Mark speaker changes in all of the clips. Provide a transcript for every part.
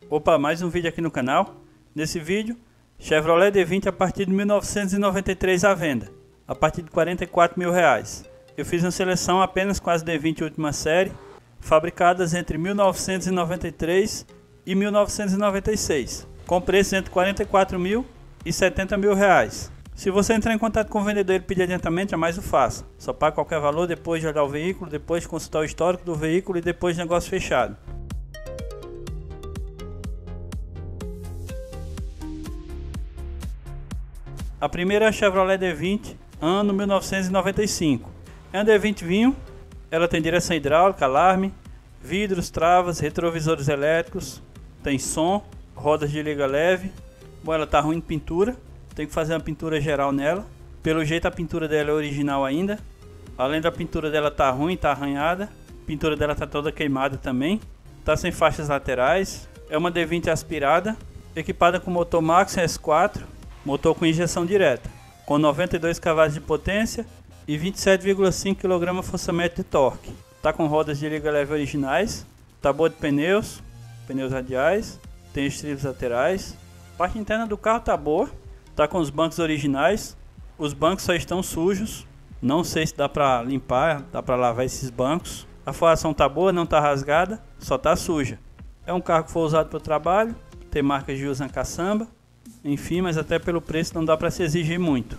Speaker 1: Opa, mais um vídeo aqui no canal. Nesse vídeo, Chevrolet D20 a partir de 1993 à venda, a partir de R$44 mil. Eu fiz uma seleção apenas com as D20 última série, fabricadas entre 1993 e 1996, com preços entre R$44 mil e R$70 mil. Se você entrar em contato com o vendedor e ele pedir adiantamento, jamais o faça. Só paga qualquer valor depois de olhar o veículo, depois de consultar o histórico do veículo e depois de negócio fechado. A primeira é a Chevrolet D20, ano 1995. É uma D20 vinho, ela tem direção hidráulica, alarme, vidros, travas, retrovisores elétricos, tem som, rodas de liga leve. Bom, ela tá ruim de pintura, tem que fazer uma pintura geral nela. Pelo jeito a pintura dela é original ainda. Além da pintura dela tá ruim, tá arranhada, a pintura dela tá toda queimada também. Tá sem faixas laterais. É uma D20 aspirada, equipada com motor Maxion S4. Motor com injeção direta, com 92 cavalos de potência e 27,5 kgfm de torque. Está com rodas de liga leve originais, tá boa de pneus radiais, tem estribos laterais. A parte interna do carro tá boa, tá com os bancos originais. Os bancos só estão sujos, não sei se dá para limpar, dá para lavar esses bancos. A forração tá boa, não tá rasgada, só tá suja. É um carro que foi usado para o trabalho, tem marcas de uso na caçamba. Enfim, mas até pelo preço não dá para se exigir muito.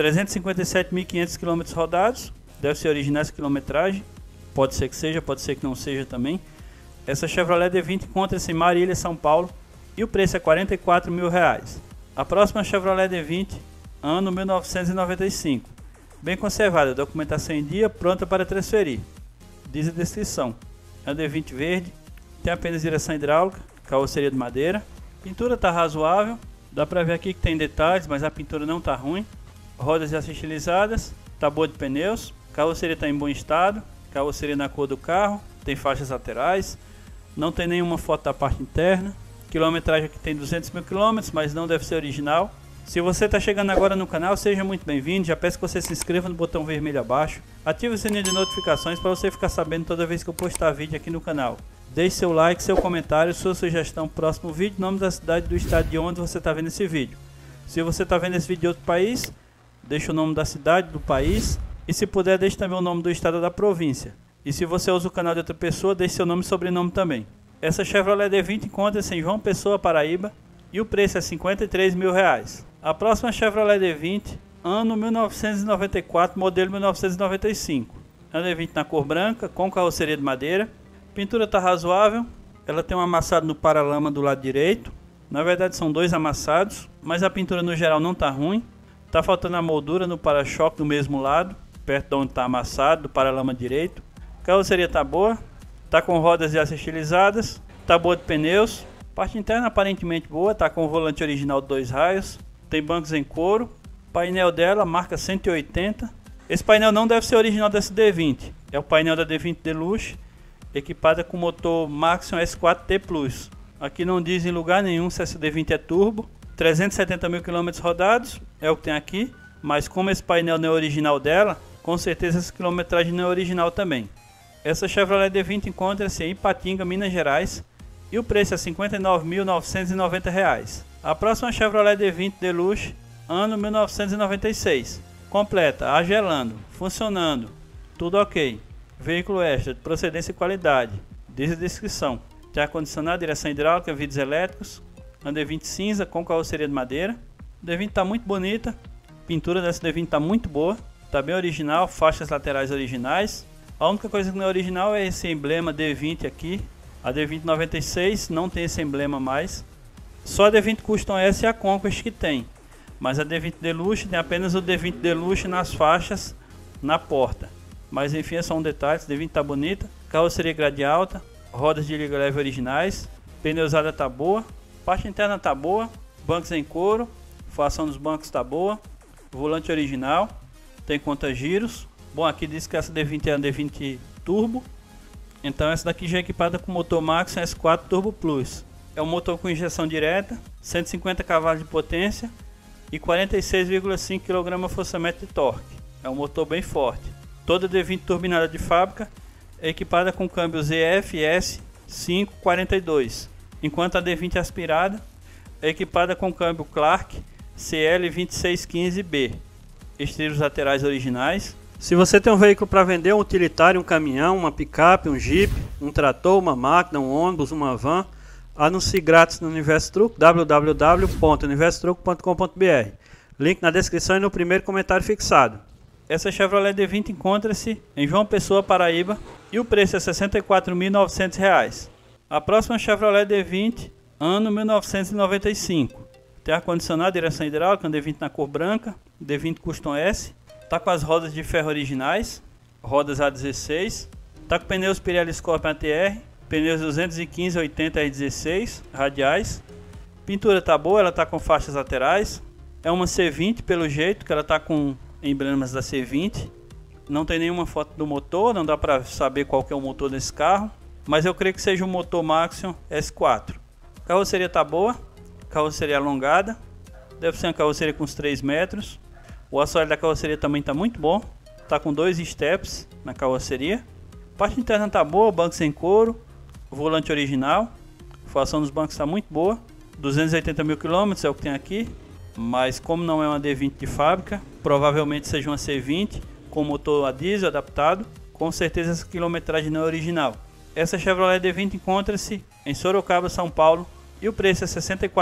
Speaker 1: 357.500 km rodados, deve ser original essa quilometragem. Pode ser que seja, pode ser que não seja também. Essa Chevrolet D20 encontra-se em Marília, São Paulo, e o preço é R$44 mil. A próxima Chevrolet D20, ano 1995. Bem conservada, documentação em dia, pronta para transferir. Diz a descrição. É uma D20 verde, tem apenas direção hidráulica, carroceria de madeira. Pintura está razoável. Dá pra ver aqui que tem detalhes, mas a pintura não tá ruim. Rodas já estilizadas, tá boa de pneus, carroceria tá em bom estado, carroceria na cor do carro, tem faixas laterais, não tem nenhuma foto da parte interna. Quilometragem aqui tem 200 mil km, mas não deve ser original. Se você tá chegando agora no canal, seja muito bem-vindo. Já peço que você se inscreva no botão vermelho abaixo, ative o sininho de notificações para você ficar sabendo toda vez que eu postar vídeo aqui no canal. Deixe seu like, seu comentário, sua sugestão para o próximo vídeo, nome da cidade, do estado de onde você está vendo esse vídeo. Se você está vendo esse vídeo de outro país, deixe o nome da cidade, do país, e se puder, deixe também o nome do estado ou da província. E se você usa o canal de outra pessoa, deixe seu nome e sobrenome também. Essa Chevrolet D20 encontra-se em João Pessoa, Paraíba, e o preço é R$53 mil. A próxima Chevrolet D20, ano 1994, modelo 1995. É uma D20 na cor branca, com carroceria de madeira. Pintura está razoável, ela tem um amassado no paralama do lado direito. Na verdade são dois amassados, mas a pintura no geral não está ruim. Está faltando a moldura no para-choque do mesmo lado, perto de onde está amassado, do paralama direito. A carroceria está boa, está com rodas já estilizadas, está boa de pneus. Parte interna aparentemente boa, está com o volante original de 2 raios. Tem bancos em couro, painel dela marca 180. Esse painel não deve ser original dessa D20, é o painel da D20 Deluxe, equipada com motor Maxion S4T Plus. Aqui não diz em lugar nenhum se essa D20 é turbo. 370 mil km rodados é o que tem aqui, mas como esse painel não é original dela, com certeza essa quilometragem não é original também. Essa Chevrolet D20 encontra-se em Ipatinga, Minas Gerais, e o preço é R$ 59.990. A próxima Chevrolet D20 Deluxe, ano 1996. Completa, agelando, funcionando, tudo ok. Veículo extra, de procedência e qualidade. Diz a descrição. Tem ar-condicionado, direção hidráulica, vidros elétricos. Uma D20 cinza com carroceria de madeira. A D20 está muito bonita. A pintura dessa D20 está muito boa. Está bem original, faixas laterais originais. A única coisa que não é original é esse emblema D20 aqui. A D20 96 não tem esse emblema mais. Só a D20 Custom S e a Conquest que tem. Mas a D20 Deluxe tem apenas o D20 Deluxe nas faixas, na porta. Mas enfim, é só um detalhe, a D20 tá bonita, carroceria grade alta, rodas de liga leve originais, pneusada tá boa, parte interna tá boa, bancos em couro, forração dos bancos tá boa, volante original, tem conta-giros. Bom, aqui diz que essa D20 é a D20 Turbo, então essa daqui já é equipada com motor Maxion S4 Turbo Plus. É um motor com injeção direta, 150 cavalos de potência e 46,5 kgfm de torque. É um motor bem forte. Toda D20 turbinada de fábrica é equipada com câmbio ZF-S 542. enquanto a D20 aspirada é equipada com câmbio Clark CL2615B, estilos laterais originais. Se você tem um veículo para vender, um utilitário, um caminhão, uma picape, um jeep, um trator, uma máquina, um ônibus, uma van, anuncie grátis no Universo Truco, www.universotruco.com.br. Link na descrição e no primeiro comentário fixado. Essa Chevrolet D20 encontra-se em João Pessoa, Paraíba, e o preço é R$ 64.900. A próxima Chevrolet D20, ano 1995. Tem ar-condicionado, direção hidráulica, um D20 na cor branca, D20 Custom S. Tá com as rodas de ferro originais, rodas A16. Tá com pneus Pirelli Scorpion ATR, pneus 215/80 R16 radiais. Pintura tá boa, ela tá com faixas laterais. É uma C20 pelo jeito, que ela tá com emblemas da C20. Não tem nenhuma foto do motor, não dá para saber qual que é o motor desse carro, mas eu creio que seja um motor Maxion S4. A carroceria tá boa, carroceria alongada, deve ser uma carroceria com uns 3 metros. O assoalho da carroceria também está muito bom, está com 2 steps na carroceria. A parte interna está boa, bancos em couro, volante original, a fação dos bancos está muito boa. 280 mil km é o que tem aqui, mas como não é uma D20 de fábrica, provavelmente seja uma C20 com motor a diesel adaptado, com certeza essa quilometragem não é original. Essa Chevrolet D20 encontra-se em Sorocaba, São Paulo, e o preço é R$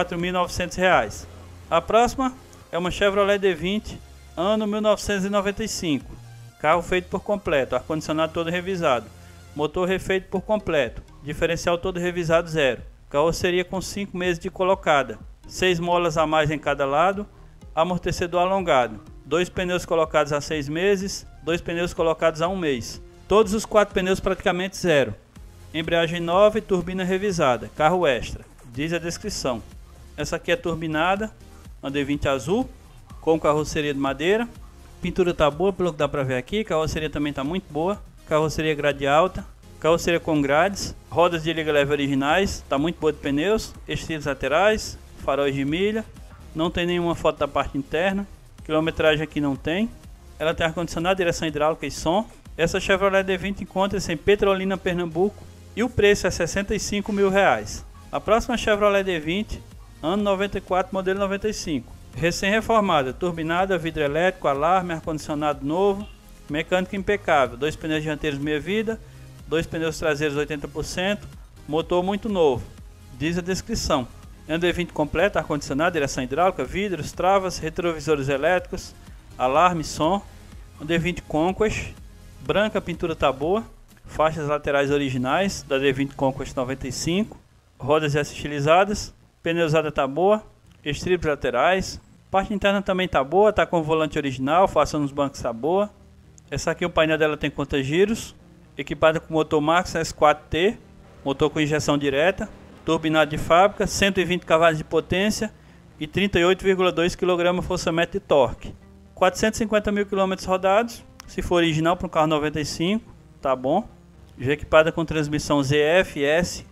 Speaker 1: 64.900. A próxima é uma Chevrolet D20 ano 1995, carro feito por completo, ar-condicionado todo revisado, motor refeito por completo, diferencial todo revisado zero, carroceria com 5 meses de colocada, 6 molas a mais em cada lado, amortecedor alongado, 2 pneus colocados a 6 meses, 2 pneus colocados a 1 mês, todos os 4 pneus praticamente zero, embreagem nova e turbina revisada, carro extra, diz a descrição. Essa aqui é turbinada, uma D20 azul, com carroceria de madeira. Pintura tá boa pelo que dá pra ver aqui. Carroceria também tá muito boa. Carroceria grade alta. Carroceria com grades. Rodas de liga leve originais. Tá muito boa de pneus. Estilos laterais. Faróis de milha. Não tem nenhuma foto da parte interna. Quilometragem aqui não tem. Ela tem ar-condicionado, direção hidráulica e som. Essa Chevrolet D20 encontra-se em Petrolina, Pernambuco. E o preço é R$ 65 mil. A próxima Chevrolet D20, ano 94, modelo 95. Recém-reformada, turbinada, vidro elétrico, alarme, ar-condicionado novo, mecânica impecável, 2 pneus dianteiros meia vida, 2 pneus traseiros 80%, motor muito novo, diz a descrição. É um D20 completo, ar-condicionado, direção hidráulica, vidros, travas, retrovisores elétricos, alarme, som. Um D20 Conquest, branca, pintura tá boa, faixas laterais originais da D20 Conquest 95, rodas estilizadas, pneusada tá boa, estribos laterais, parte interna também tá boa, tá com o volante original, fação nos bancos tá boa. Essa aqui o painel dela tem conta-giros, equipada com motor Maxion S4T, motor com injeção direta, turbinado de fábrica, 120 cavalos de potência e 38,2 kgfm de torque. 450 mil km rodados, se for original para um carro 95, tá bom. Já equipada com transmissão ZF-S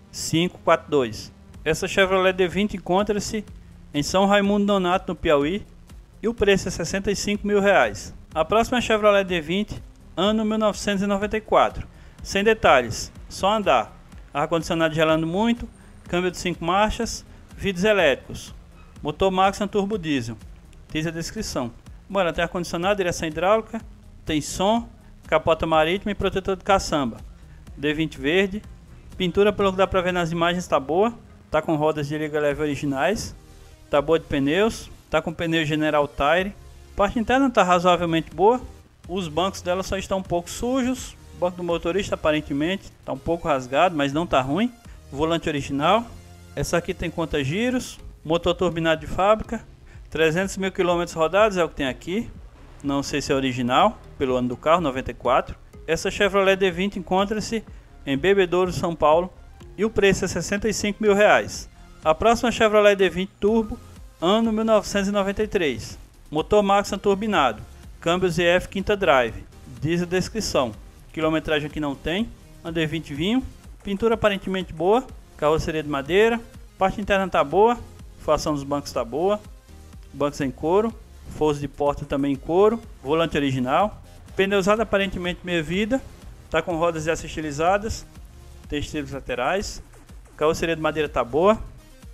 Speaker 1: 542. Essa Chevrolet D20 encontra-se em São Raimundo Nonato, no Piauí, e o preço é R$ 65 mil. A próxima é Chevrolet D20, ano 1994. Sem detalhes, só andar. Ar-condicionado gelando muito, câmbio de 5 marchas, vidros elétricos. Motor Maxion turbo diesel. Diz a descrição. Bom, ela tem ar-condicionado, direção hidráulica, tem som, capota marítima e protetor de caçamba. D20 verde. Pintura, pelo que dá pra ver nas imagens, tá boa. Tá com rodas de liga leve originais. Tá boa de pneus, tá com pneu General Tire. Parte interna tá razoavelmente boa. Os bancos dela só estão um pouco sujos. O banco do motorista aparentemente tá um pouco rasgado, mas não tá ruim. Volante original. Essa aqui tem conta-giros. Motor turbinado de fábrica. 300 mil km rodados é o que tem aqui. Não sei se é original, pelo ano do carro, 94. Essa Chevrolet D20 encontra-se em Bebedouro, São Paulo. E o preço é R$ 65 mil. A próxima Chevrolet D20 Turbo, ano 1993. Motor Maxion turbinado, câmbio ZF quinta drive, diz a descrição. Quilometragem aqui não tem, uma D20 vinho, pintura aparentemente boa, carroceria de madeira, parte interna tá boa, fação dos bancos tá boa, bancos em couro, forros de porta também em couro, volante original, pneusada aparentemente meia vida, tá com rodas estilizadas, tem estilos laterais, carroceria de madeira tá boa.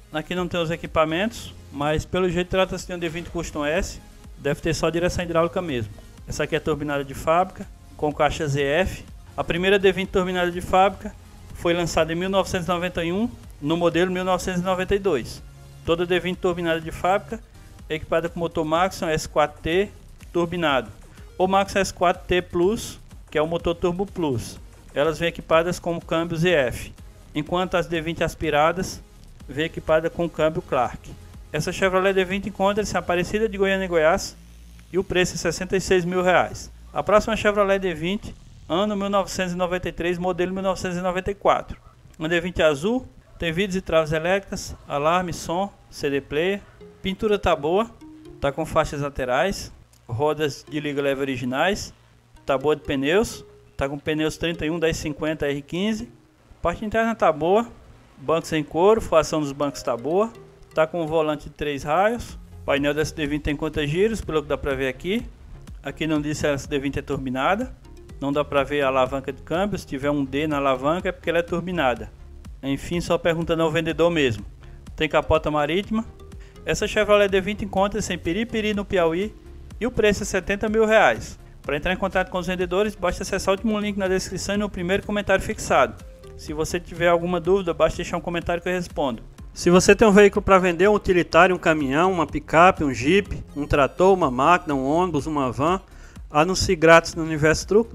Speaker 1: Aqui não tem os equipamentos, mas pelo jeito trata-se de um D20 Custom S. Deve ter só direção hidráulica mesmo. Essa aqui é a turbinada de fábrica, com caixa ZF. A primeira D20 turbinada de fábrica foi lançada em 1991, no modelo 1992. Toda D20 turbinada de fábrica é equipada com motor Maxxon S4T turbinado, ou Maxxon S4T Plus, que é o motor Turbo Plus. Elas vêm equipadas com o câmbio ZF, enquanto as D20 aspiradas vêm equipadas com o câmbio Clark. Essa Chevrolet D20 encontra-se em Aparecida de Goiânia e Goiás e o preço é R$66 mil. A próxima Chevrolet D20, ano 1993, modelo 1994. Uma D20 azul, tem vidros e traves elétricas, alarme, som, CD player. Pintura tá boa, tá com faixas laterais, rodas de liga leve originais, tá boa de pneus, tá com pneus 31 1050 R15. Parte interna tá boa, bancos em couro, fiação dos bancos tá boa, tá com um volante de 3 raios. O painel dessa D20 tem quantos giros, pelo que dá pra ver aqui. Aqui não diz se essa D20 é turbinada, não dá pra ver a alavanca de câmbio. Se tiver um D na alavanca é porque ela é turbinada. Enfim, só perguntando ao vendedor mesmo. Tem capota marítima. Essa Chevrolet D20 encontra-se em Piripiri, no Piauí, e o preço é R$70 mil. Para entrar em contato com os vendedores, basta acessar o último link na descrição e no primeiro comentário fixado. Se você tiver alguma dúvida, basta deixar um comentário que eu respondo. Se você tem um veículo para vender, um utilitário, um caminhão, uma picape, um jeep, um trator, uma máquina, um ônibus, uma van, anuncie grátis no Universo Truco,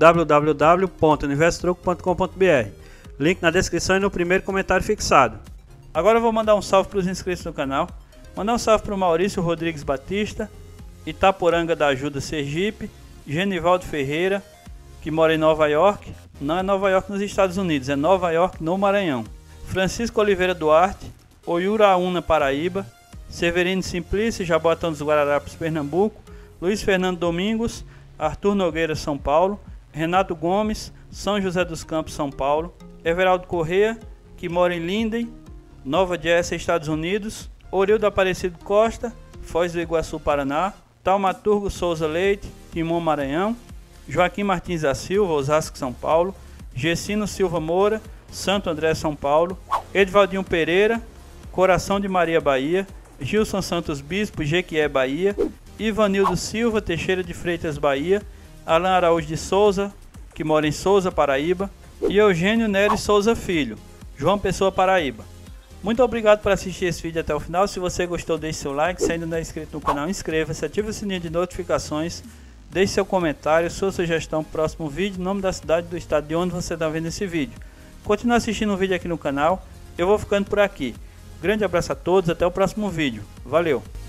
Speaker 1: www.universotruco.com.br. Link na descrição e no primeiro comentário fixado. Agora eu vou mandar um salve para os inscritos no canal. Mandar um salve para o Maurício Rodrigues Batista, Itaporanga da Ajuda, Sergipe, Genivaldo Ferreira, que mora em Nova York. Não é Nova York nos Estados Unidos, é Nova York no Maranhão. Francisco Oliveira Duarte, Oiuraúna, Paraíba, Severino Simplício, Jaboatão dos Guararapes, Pernambuco, Luiz Fernando Domingos, Arthur Nogueira, São Paulo, Renato Gomes, São José dos Campos, São Paulo, Everaldo Corrêa, que mora em Linden, Nova Jersey, Estados Unidos, Orildo Aparecido Costa, Foz do Iguaçu, Paraná, Taumaturgo Souza Leite, Timon, Maranhão, Joaquim Martins da Silva, Osasco, São Paulo, Gessino Silva Moura, Santo André, São Paulo, Edvaldinho Pereira, Coração de Maria, Bahia, Gilson Santos Bispo, Jequié, Bahia, Ivanildo Silva Teixeira de Freitas, Bahia, Alan Araújo de Souza, que mora em Souza, Paraíba, e Eugênio Nery Souza Filho, João Pessoa, Paraíba. Muito obrigado por assistir esse vídeo até o final. Se você gostou, deixe seu like. Se ainda não é inscrito no canal, inscreva-se, ative o sininho de notificações, deixe seu comentário, sua sugestão para o próximo vídeo, nome da cidade, do estado de onde você está vendo esse vídeo. Continue assistindo o vídeo aqui no canal. Eu vou ficando por aqui. Grande abraço a todos, até o próximo vídeo. Valeu!